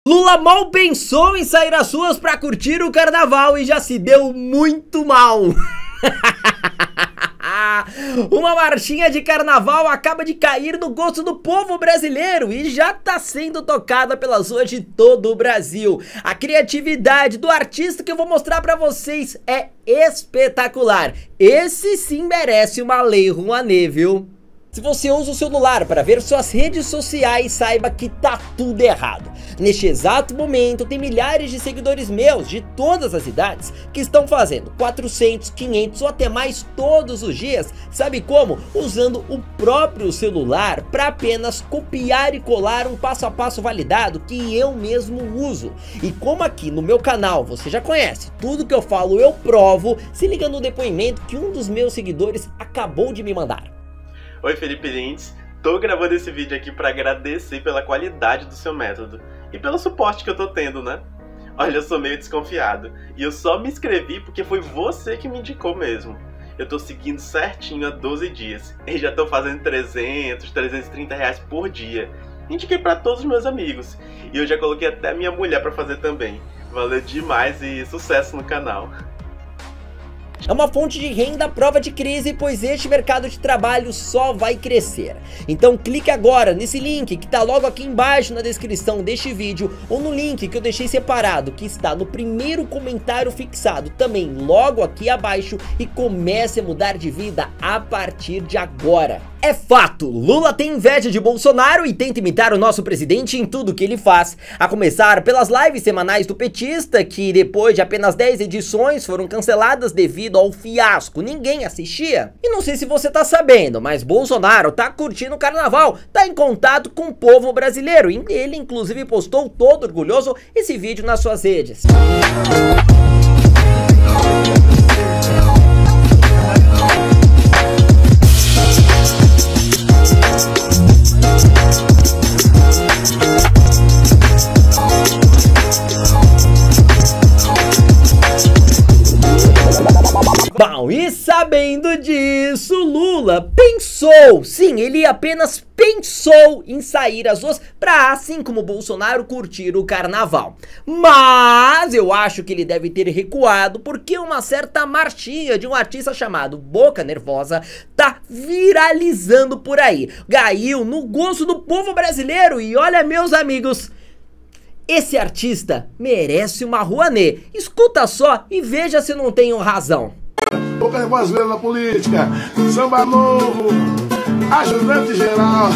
Lula mal pensou em sair às ruas pra curtir o carnaval e já se deu muito mal. Uma marchinha de carnaval acaba de cair no gosto do povo brasileiro e já tá sendo tocada pelas ruas de todo o Brasil. A criatividade do artista que eu vou mostrar pra vocês é espetacular. Esse sim merece uma lei Rouanet, viu? Se você usa o celular para ver suas redes sociais, saiba que tá tudo errado. Neste exato momento, tem milhares de seguidores meus, de todas as idades, que estão fazendo 400, 500 ou até mais todos os dias. Sabe como? Usando o próprio celular para apenas copiar e colar um passo a passo validado que eu mesmo uso. E como aqui no meu canal você já conhece, tudo que eu falo eu provo, se liga no depoimento que um dos meus seguidores acabou de me mandar. Oi Felipe Lintz, tô gravando esse vídeo aqui pra agradecer pela qualidade do seu método e pelo suporte que eu tô tendo, né? Olha, eu sou meio desconfiado e eu só me inscrevi porque foi você que me indicou mesmo. Eu tô seguindo certinho há 12 dias e já tô fazendo 300, 330 reais por dia. Indiquei pra todos os meus amigos e eu já coloquei até minha mulher pra fazer também. Valeu demais e sucesso no canal. É uma fonte de renda à prova de crise, pois este mercado de trabalho só vai crescer. Então clique agora nesse link que está logo aqui embaixo na descrição deste vídeo, ou no link que eu deixei separado, que está no primeiro comentário fixado, também logo aqui abaixo, e comece a mudar de vida a partir de agora. É fato, Lula tem inveja de Bolsonaro e tenta imitar o nosso presidente em tudo que ele faz. A começar pelas lives semanais do petista, que depois de apenas 10 edições foram canceladas devido ao fiasco, ninguém assistia. E não sei se você tá sabendo, mas Bolsonaro tá curtindo o carnaval, tá em contato com o povo brasileiro, e ele inclusive postou todo orgulhoso esse vídeo nas suas redes. Bom, e sabendo disso, Lula pensou, sim, ele apenas pensou em sair às ruas para, assim como Bolsonaro, curtir o carnaval. Mas eu acho que ele deve ter recuado porque uma certa marchinha de um artista chamado Boca Nervosa tá viralizando por aí. Caiu no gosto do povo brasileiro e olha, meus amigos, esse artista merece uma Rouanet. Escuta só e veja se não tenho razão. Boca Nervosa na política, samba novo, ajudante geral.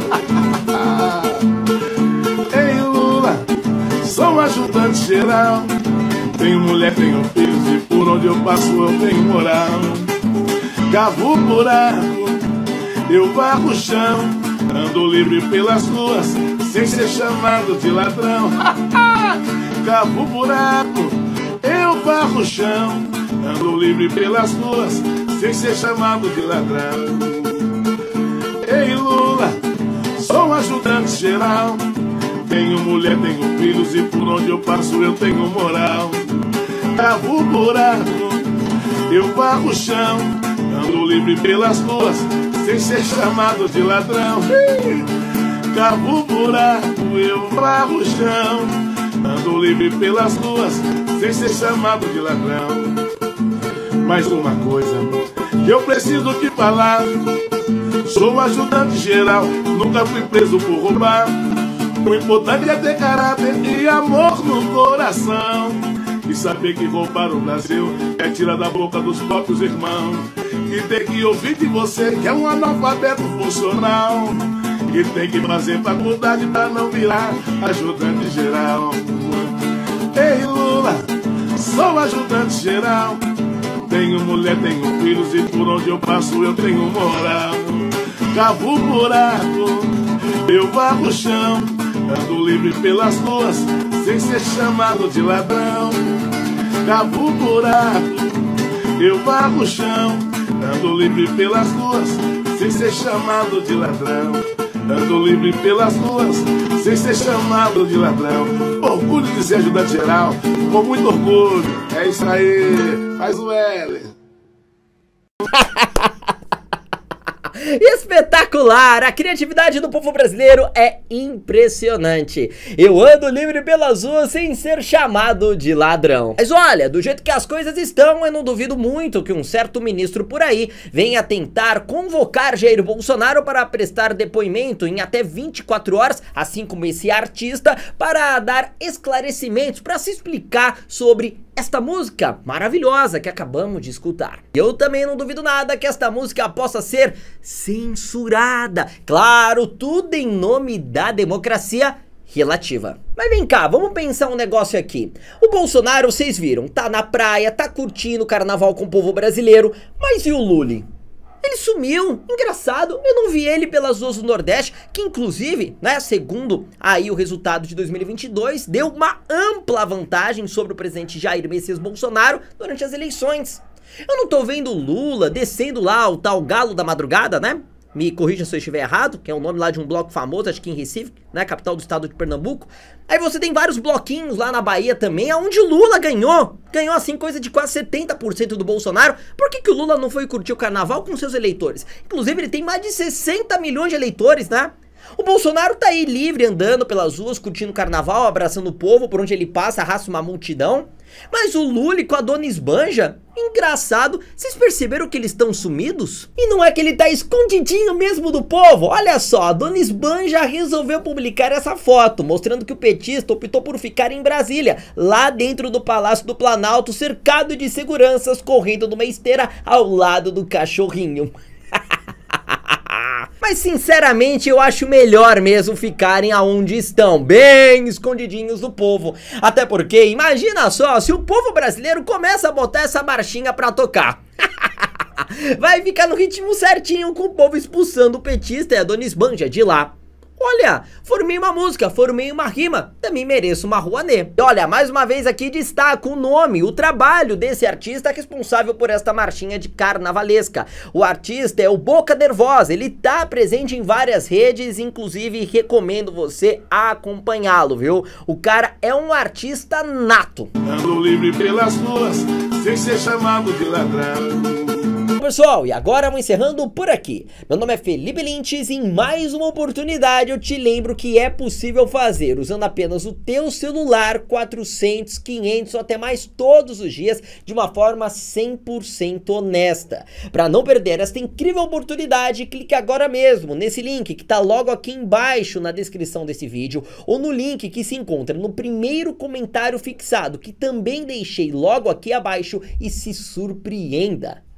Ei Lula, sou ajudante geral. Tenho mulher, tenho filhos e por onde eu passo eu tenho moral. Cavo buraco, eu varro o chão, ando livre pelas ruas sem ser chamado de ladrão. Cavo buraco, eu varro o chão, ando livre pelas ruas sem ser chamado de ladrão. Ei Lula, sou ajudante geral. Tenho mulher, tenho filhos e por onde eu passo eu tenho moral. Cavo buraco, eu varro o chão, ando livre pelas ruas sem ser chamado de ladrão. Cavo buraco, eu varro o chão, ando livre pelas ruas sem ser chamado de ladrão. Mais uma coisa que eu preciso te falar: sou ajudante geral, nunca fui preso por roubar. O importante é ter caráter e amor no coração, e saber que roubar o Brasil é tirar da boca dos próprios irmãos, e ter que ouvir de você que é um analfabeto funcional, e tem que fazer faculdade pra não virar ajudante geral. Ei Lula, sou ajudante geral. Tenho mulher, tenho filhos e por onde eu passo eu tenho moral. Cavo buraco, eu varro o chão, ando livre pelas ruas sem ser chamado de ladrão. Cavo buraco, eu varro o chão, ando livre pelas ruas sem ser chamado de ladrão. Ando livre pelas ruas sem ser chamado de ladrão. Orgulho de ser ajudante geral, com muito orgulho. É isso aí, faz o L. Espetacular! A criatividade do povo brasileiro é impressionante. Eu ando livre pelas ruas sem ser chamado de ladrão. Mas olha, do jeito que as coisas estão, eu não duvido muito que um certo ministro por aí venha tentar convocar Jair Bolsonaro para prestar depoimento em até 24 horas, assim como esse artista, para dar esclarecimentos, para se explicar sobre esta música maravilhosa que acabamos de escutar. Eu também não duvido nada que esta música possa ser censurada. Claro, tudo em nome da democracia relativa. Mas vem cá, vamos pensar um negócio aqui. O Bolsonaro, vocês viram, tá na praia, tá curtindo o carnaval com o povo brasileiro, mas e o Lula? Ele sumiu, engraçado, eu não vi ele pelas ruas do Nordeste, que inclusive, né, segundo aí o resultado de 2022, deu uma ampla vantagem sobre o presidente Jair Messias Bolsonaro durante as eleições. Eu não tô vendo o Lula descendo lá o tal Galo da Madrugada, né? Me corrija se eu estiver errado, que é o nome lá de um bloco famoso, acho que em Recife, né, capital do estado de Pernambuco. Aí você tem vários bloquinhos lá na Bahia também, onde o Lula ganhou assim coisa de quase 70% do Bolsonaro. Por que o Lula não foi curtir o carnaval com seus eleitores? Inclusive ele tem mais de 60 milhões de eleitores, né? O Bolsonaro tá aí livre, andando pelas ruas, curtindo o carnaval, abraçando o povo, por onde ele passa, arrasta uma multidão. Mas o Lula com a dona Esbanja, engraçado, vocês perceberam que eles estão sumidos? E não é que ele tá escondidinho mesmo do povo? Olha só, a dona Esbanja resolveu publicar essa foto, mostrando que o petista optou por ficar em Brasília, lá dentro do Palácio do Planalto, cercado de seguranças, correndo numa esteira ao lado do cachorrinho. Mas sinceramente eu acho melhor mesmo ficarem aonde estão, bem escondidinhos do povo. Até porque, imagina só, se o povo brasileiro começa a botar essa marchinha pra tocar. Vai ficar no ritmo certinho, com o povo expulsando o petista e a dona Esbanja de lá. Olha, formei uma música, formei uma rima, também mereço uma Rouanet. E olha, mais uma vez aqui destaco o nome, o trabalho desse artista responsável por esta marchinha de carnavalesca. O artista é o Boca Nervosa, ele tá presente em várias redes, inclusive recomendo você acompanhá-lo, viu? O cara é um artista nato. Ando livre pelas ruas, sem ser chamado de ladrão. Pessoal, e agora vamos encerrando por aqui. Meu nome é Felipe Lintz e em mais uma oportunidade eu te lembro que é possível fazer, usando apenas o teu celular, 400, 500 ou até mais todos os dias, de uma forma 100% honesta. Para não perder esta incrível oportunidade, clique agora mesmo nesse link que está logo aqui embaixo na descrição desse vídeo, ou no link que se encontra no primeiro comentário fixado, que também deixei logo aqui abaixo, e se surpreenda.